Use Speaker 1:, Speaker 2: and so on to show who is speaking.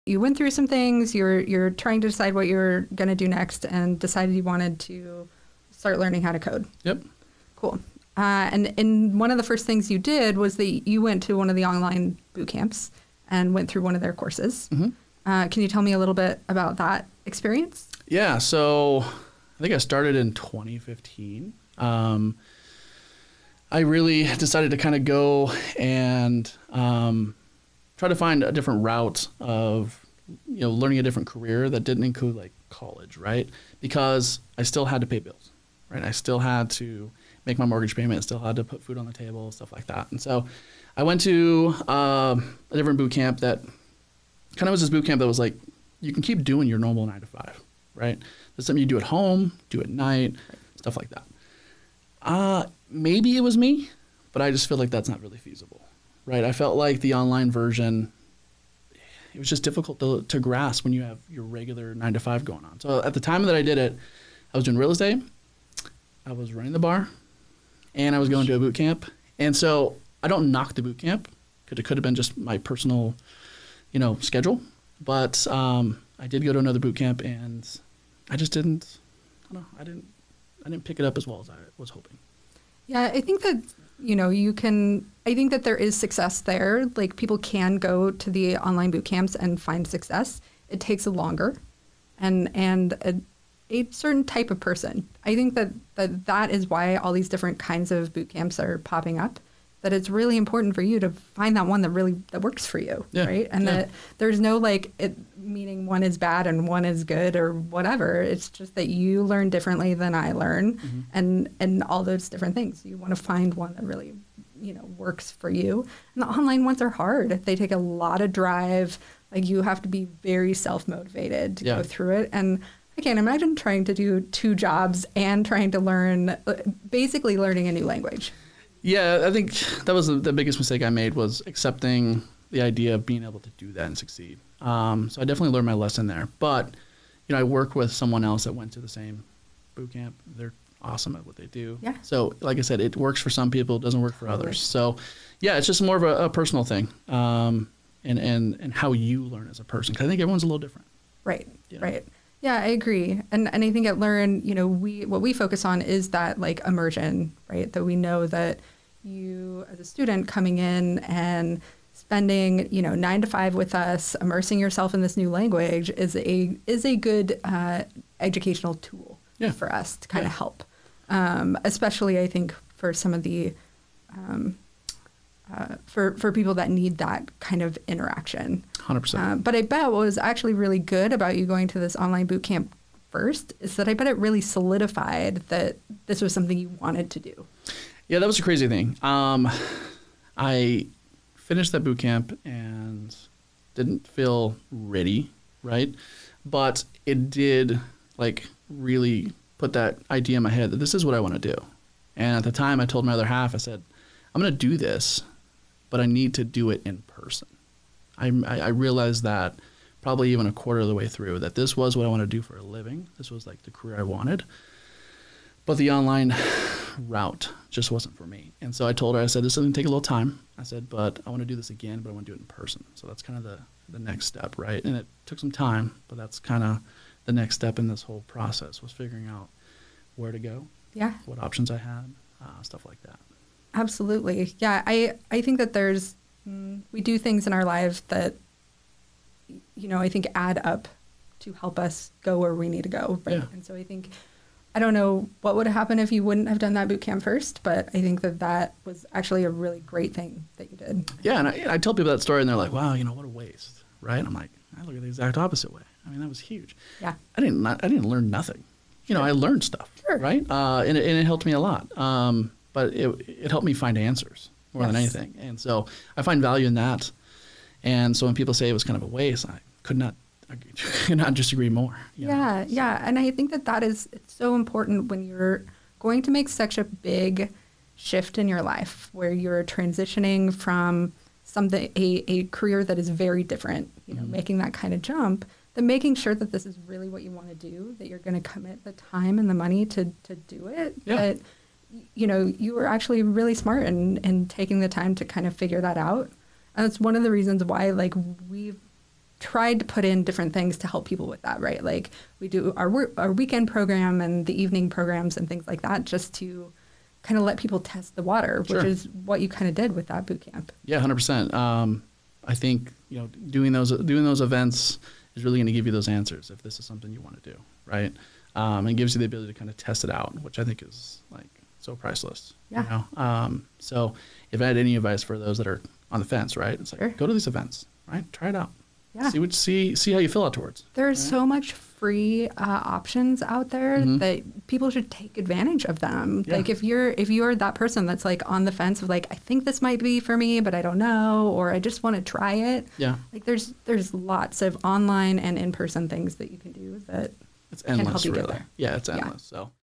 Speaker 1: you went through some things, you're trying to decide what you're going to do next and decided you wanted to start learning how to code.
Speaker 2: Yep.
Speaker 1: Cool. And one of the first things you did was that you went to one of the online boot camps and went through one of their courses. Mm-hmm. Can you tell me a little bit about that experience?
Speaker 2: Yeah. So I think I started in 2015. I really decided to kind of go and try to find a different route of, learning a different career that didn't include like college, right? Because I still had to pay bills, right? I still had to make my mortgage payment, still had to put food on the table, stuff like that. And so I went to a different boot camp that kind of was this boot camp that was like, you can keep doing your normal 9 to 5, right? That's something you do at home, do at night, stuff like that. Maybe it was me, but I just feel like that's not really feasible, right? I felt like the online version, it was just difficult to grasp when you have your regular 9 to 5 going on. So at the time that I did it, I was doing real estate, I was running the bar, and I was going to a boot camp. And so I don't knock the boot camp because it could have been just my personal, schedule. But I did go to another boot camp, and I just didn't. I didn't pick it up as well as I was hoping.
Speaker 1: Yeah, I think that I think that there is success there. Like people can go to the online boot camps and find success. It takes longer, and a certain type of person. I think that is why all these different kinds of boot camps are popping up. That it's really important for you to find that one that works for you, right? And that there's no meaning one is bad and one is good or whatever. It's just that you learn differently than I learn, and all those different things. You want to find one that really, works for you. And the online ones are hard. They take a lot of drive. Like you have to be very self-motivated to go through it. And I can't imagine trying to do 2 jobs and trying to basically learning a new language.
Speaker 2: Yeah, I think that was the biggest mistake I made was accepting the idea of being able to do that and succeed. So I definitely learned my lesson there. But, I work with someone else that went to the same boot camp. They're awesome at what they do. Yeah. So like I said, it works for some people, it doesn't work for others. So yeah, it's just more of a personal thing and how you learn as a person. 'Cause I think everyone's a little different.
Speaker 1: Right, right. Yeah, I agree. And I think at Learn, what we focus on is that like immersion, right? That we know that you as a student coming in and spending, 9 to 5 with us, immersing yourself in this new language is a good educational tool for us to kind of help. Especially I think for some of the for people that need that kind of interaction.
Speaker 2: 100%.
Speaker 1: But I bet what was actually really good about you going to this online boot camp first is that I bet it really solidified that this was something you wanted to do.
Speaker 2: Yeah, that was a crazy thing. I finished that boot camp and didn't feel ready, right? But it did really put that idea in my head that this is what I want to do. And at the time I told my other half, I said, I'm going to do this, but I need to do it in person. I realized that probably even a quarter of the way through that this was what I want to do for a living. This was like the career I wanted. But the online route just wasn't for me. And so I told her, I said, this is going to take a little time. I said, but I want to do this again, but I want to do it in person. So that's kind of the next step, right? And it took some time, but that's kind of the next step in this whole process was figuring out where to go, what options I had, stuff like that.
Speaker 1: Absolutely. Yeah, I think that we do things in our lives that, I think add up to help us go where we need to go. Right? Yeah. And so I think, I don't know what would have happened if you wouldn't have done that boot camp first, but I think that was actually a really great thing that you did.
Speaker 2: Yeah, and I tell people that story and they're like, wow, what a waste, right? I'm like, I look at the exact opposite way. I mean, that was huge. Yeah. I didn't learn nothing. I learned stuff, right? And it helped me a lot. But it helped me find answers more than anything. And so I find value in that. And so when people say it was kind of a waste, I could not disagree more.
Speaker 1: Yeah. And I think it's so important when you're going to make such a big shift in your life where you're transitioning from a career that is very different, making that kind of jump, then making sure that this is really what you want to do, that you're going to commit the time and the money to do it. Yeah. That, you were actually really smart in taking the time to kind of figure that out. And it's one of the reasons why, we've tried to put in different things to help people with that, right? Like we do our weekend program and the evening programs and things like that, just to kind of let people test the water,
Speaker 2: Sure.
Speaker 1: which is what you kind of did with that boot camp.
Speaker 2: Yeah, 100%. I think, doing those events is really going to give you those answers if this is something you want to do, right? And gives you the ability to kind of test it out, which I think is like so priceless.
Speaker 1: Yeah.
Speaker 2: So if I had any advice for those that are on the fence, right? It's like,
Speaker 1: Sure.
Speaker 2: go to these events, right? Try it out.
Speaker 1: Yeah.
Speaker 2: See how you feel afterwards.
Speaker 1: There's
Speaker 2: right?
Speaker 1: so much free options out there that people should take advantage of them.
Speaker 2: Yeah.
Speaker 1: Like if you're that person that's like on the fence of like, I think this might be for me, but I don't know, or I just want to try it.
Speaker 2: Yeah.
Speaker 1: Like there's lots of online and in-person things that you can do that
Speaker 2: It's
Speaker 1: can
Speaker 2: endless,
Speaker 1: help you
Speaker 2: really.
Speaker 1: get there.
Speaker 2: Yeah, it's
Speaker 1: Yeah.
Speaker 2: endless. So